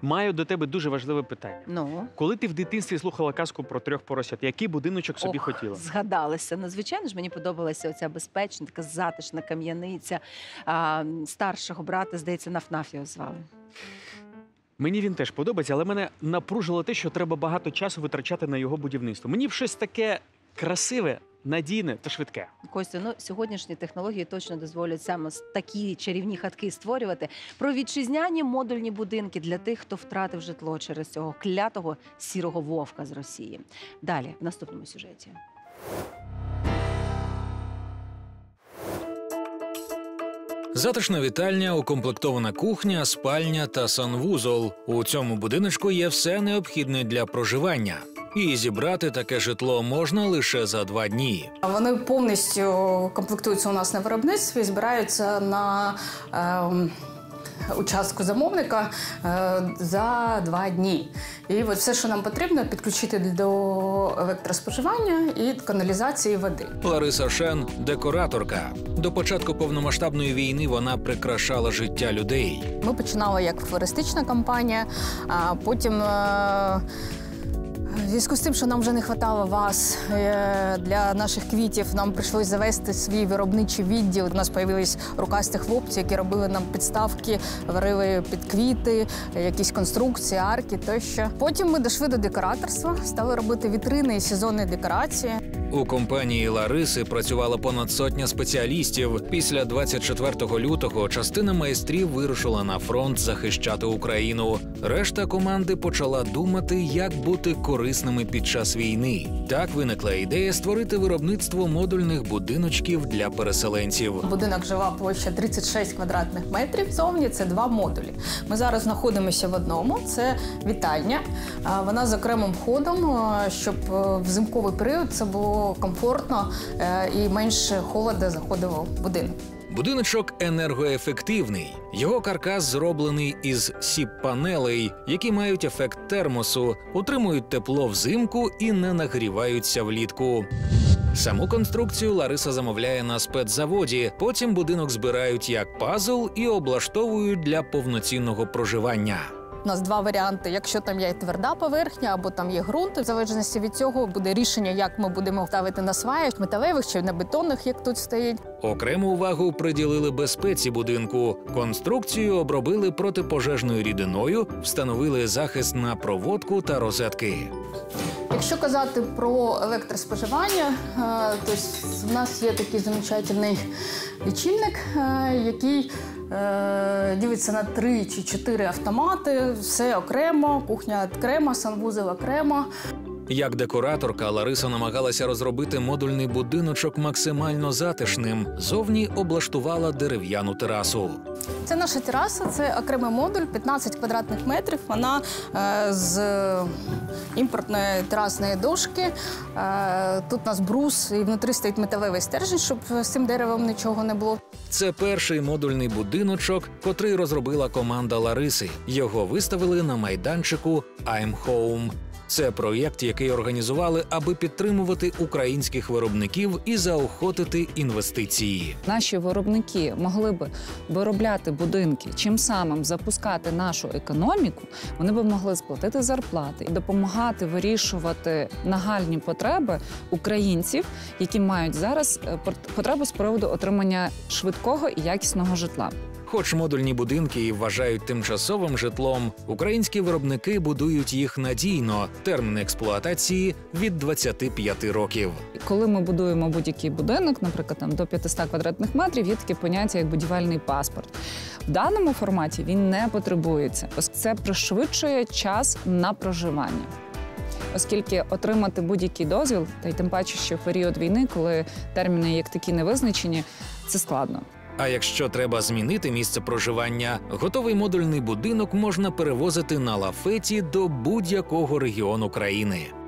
Маю до тебе дуже важливе питання. Ну? Коли ти в дитинстві слухала казку про 3 поросят, який будиночок собі хотіла? Згадалася. Ну, звичайно ж, мені подобалася оця безпечна, така затишна кам'яниця. Старшого брата, здається, Наф-Наф його звали. Мені він теж подобається, але мене напружило те, що треба багато часу витрачати на його будівництво. Мені б щось таке красиве, надійне та швидке. Костя, ну сьогоднішні технології точно дозволять саме такі чарівні хатки створювати. Про вітчизняні модульні будинки для тих, хто втратив житло через цього клятого сірого вовка з Росії. Далі, в наступному сюжеті. Затишна вітальня, укомплектована кухня, спальня та санвузол. У цьому будиночку є все необхідне для проживання. І зібрати таке житло можна лише за 2 дні. Вони повністю комплектуються у нас на виробництві, збираються на участку замовника за 2 дні. І от все, що нам потрібно, підключити до електроспоживання і каналізації води. Лариса Шен – декораторка. До початку повномасштабної війни вона прикрашала життя людей. Ми починали як флористична компанія, а потім в зв'язку з тим, що нам вже не вистачало ваз для наших квітів, нам прийшлось завести свій виробничий відділ. У нас з'явились рукасті хлопці, які робили нам підставки, варили під квіти, якісь конструкції, арки тощо. Потім ми дійшли до декораторства, стали робити вітрини і сезонні декорації. У компанії Лариси працювало понад 100 спеціалістів. Після 24 лютого частина майстрів вирушила на фронт захищати Україну. Решта команди почала думати, як бути корисними під час війни. Так виникла ідея створити виробництво модульних будиночків для переселенців. Будинок жила площа 36 квадратних метрів. Зовні це 2 модулі. Ми зараз знаходимося в одному. Це вітальня. Вона з окремим входом, щоб в зимковий період це було комфортно і менше холоду заходило в будинок. Будиночок енергоефективний. Його каркас зроблений із сіп-панелей, які мають ефект термосу, утримують тепло взимку і не нагріваються влітку. Саму конструкцію Лариса замовляє на спецзаводі. Потім будинок збирають як пазл і облаштовують для повноцінного проживання. У нас 2 варіанти. Якщо там є тверда поверхня або там є ґрунт, в залежності від цього буде рішення, як ми будемо ставити на сваях, металевих чи на бетонних, як тут стоїть. Окрему увагу приділили безпеці будинку. Конструкцію обробили протипожежною рідиною, встановили захист на проводку та розетки. Якщо казати про електроспоживання, то в нас є такий замечательний лічильник, який дивиться на 3 чи 4 автомати, все окремо, кухня окремо, санвузол окремо. Як декораторка, Лариса намагалася розробити модульний будиночок максимально затишним. Зовні облаштувала дерев'яну терасу. Це наша тераса, це окремий модуль, 15 квадратних метрів. Вона з імпортної терасної дошки. Тут у нас брус і внутрі стоїть металевий стержень, щоб з цим деревом нічого не було. Це перший модульний будиночок, котрий розробила команда Лариси. Його виставили на майданчику I'm Home. Це проєкт, який організували, аби підтримувати українських виробників і заохотити інвестиції. Наші виробники могли б виробляти будинки, чим самим запускати нашу економіку, вони б могли сплатити зарплати і допомагати вирішувати нагальні потреби українців, які мають зараз потребу з приводу отримання швидкого і якісного житла. Хоч модульні будинки і вважають тимчасовим житлом, українські виробники будують їх надійно. Термін експлуатації – від 25 років. Коли ми будуємо будь-який будинок, наприклад, там, до 500 квадратних метрів, є таке поняття, як будівельний паспорт. В даному форматі він не потребується. Ось це пришвидшує час на проживання. Оскільки отримати будь-який дозвіл, та й тим паче, що в період війни, коли терміни як такі не визначені, це складно. А якщо треба змінити місце проживання, готовий модульний будинок можна перевозити на лафеті до будь-якого регіону країни.